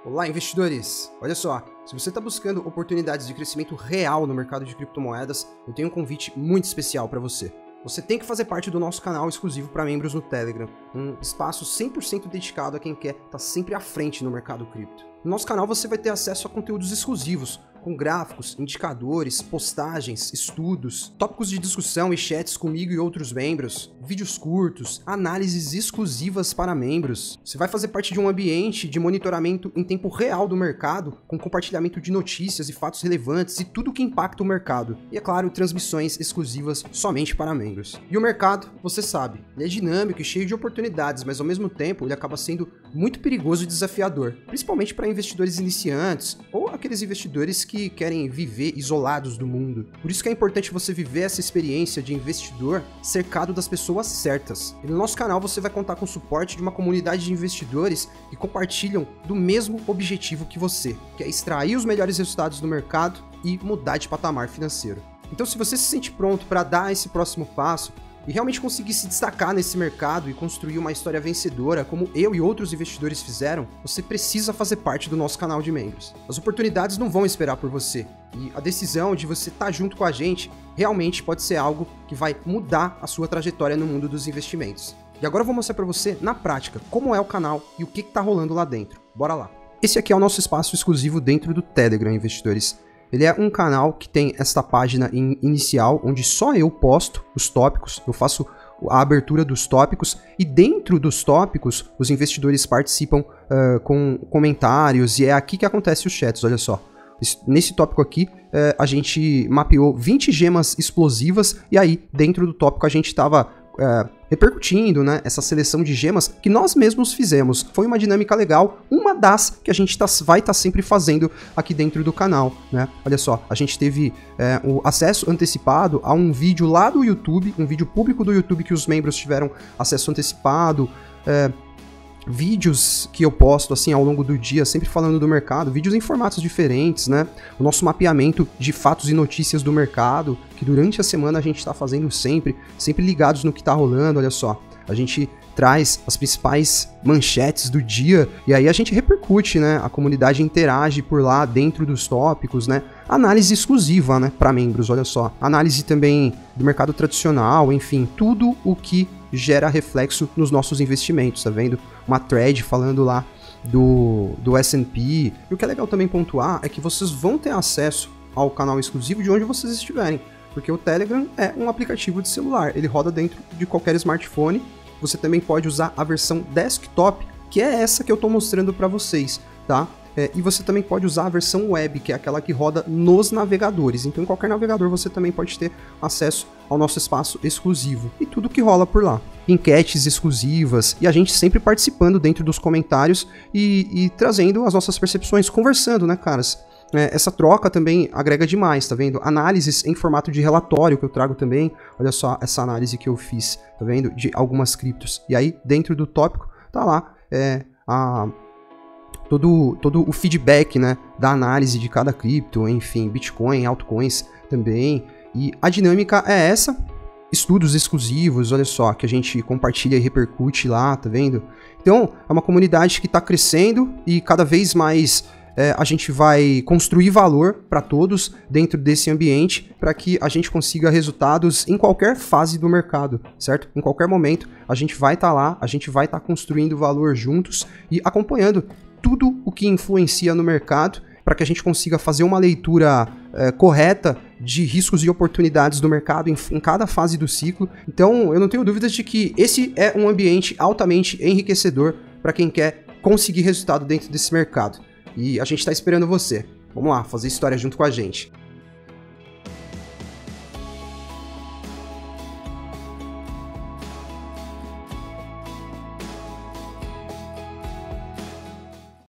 Olá, investidores! Olha só, se você está buscando oportunidades de crescimento real no mercado de criptomoedas, eu tenho um convite muito especial para você. Você tem que fazer parte do nosso canal exclusivo para membros no Telegram, um espaço 100% dedicado a quem quer estar sempre à frente no mercado cripto. No nosso canal você vai ter acesso a conteúdos exclusivos, com gráficos, indicadores, postagens, estudos, tópicos de discussão e chats comigo e outros membros, vídeos curtos, análises exclusivas para membros. Você vai fazer parte de um ambiente de monitoramento em tempo real do mercado, com compartilhamento de notícias e fatos relevantes e tudo que impacta o mercado. E, é claro, transmissões exclusivas somente para membros. E o mercado, você sabe, ele é dinâmico e cheio de oportunidades, mas ao mesmo tempo ele acaba sendo muito perigoso e desafiador, principalmente para investidores iniciantes ou aqueles investidores que querem viver isolados do mundo. Por isso que é importante você viver essa experiência de investidor cercado das pessoas certas. E no nosso canal você vai contar com o suporte de uma comunidade de investidores que compartilham do mesmo objetivo que você, que é extrair os melhores resultados do mercado e mudar de patamar financeiro. Então, se você se sente pronto para dar esse próximo passo e realmente conseguir se destacar nesse mercado e construir uma história vencedora, como eu e outros investidores fizeram, você precisa fazer parte do nosso canal de membros. As oportunidades não vão esperar por você, e a decisão de você estar junto com a gente realmente pode ser algo que vai mudar a sua trajetória no mundo dos investimentos. E agora eu vou mostrar para você, na prática, como é o canal e o que está rolando lá dentro. Bora lá! Esse aqui é o nosso espaço exclusivo dentro do Telegram, investidores. Ele é um canal que tem esta página inicial, onde só eu posto os tópicos, eu faço a abertura dos tópicos, e dentro dos tópicos, os investidores participam com comentários, e é aqui que acontece os chats, olha só. Nesse tópico aqui, a gente mapeou 20 gemas explosivas, e aí, dentro do tópico, a gente estava repercutindo, né, essa seleção de gemas que nós mesmos fizemos. Foi uma dinâmica legal, uma das que a gente vai estar sempre fazendo aqui dentro do canal, né? Olha só, a gente teve o acesso antecipado a um vídeo lá do YouTube, um vídeo público do YouTube que os membros tiveram acesso antecipado, vídeos que eu posto assim ao longo do dia, sempre falando do mercado, vídeos em formatos diferentes, né? O nosso mapeamento de fatos e notícias do mercado, que durante a semana a gente está fazendo sempre ligados no que está rolando, olha só. A gente traz as principais manchetes do dia e aí a gente repercute, né? A comunidade interage por lá dentro dos tópicos, né? Análise exclusiva, né, para membros, olha só. Análise também do mercado tradicional, enfim, tudo o que gera reflexo nos nossos investimentos, tá vendo? Uma thread falando lá do S&P. E o que é legal também pontuar é que vocês vão ter acesso ao canal exclusivo de onde vocês estiverem, porque o Telegram é um aplicativo de celular, ele roda dentro de qualquer smartphone. Você também pode usar a versão desktop, que é essa que eu estou mostrando para vocês, tá? E você também pode usar a versão web, que é aquela que roda nos navegadores. Então, em qualquer navegador você também pode ter acesso ao nosso espaço exclusivo e tudo que rola por lá. Enquetes exclusivas e a gente sempre participando dentro dos comentários e trazendo as nossas percepções, conversando, né, caras? Essa troca também agrega demais, tá vendo? Análises em formato de relatório que eu trago também. Olha só essa análise que eu fiz, tá vendo? De algumas criptos. E aí, dentro do tópico, tá lá todo o feedback, né, da análise de cada cripto, enfim, Bitcoin, altcoins também. E a dinâmica é essa, estudos exclusivos, olha só, que a gente compartilha e repercute lá, tá vendo? Então, é uma comunidade que está crescendo e cada vez mais a gente vai construir valor para todos dentro desse ambiente para que a gente consiga resultados em qualquer fase do mercado, certo? Em qualquer momento, a gente vai estar lá, a gente vai estar construindo valor juntos e acompanhando tudo o que influencia no mercado para que a gente consiga fazer uma leitura correta de riscos e oportunidades do mercado em cada fase do ciclo. Então, eu não tenho dúvidas de que esse é um ambiente altamente enriquecedor para quem quer conseguir resultado dentro desse mercado. E a gente está esperando você. Vamos lá, fazer história junto com a gente.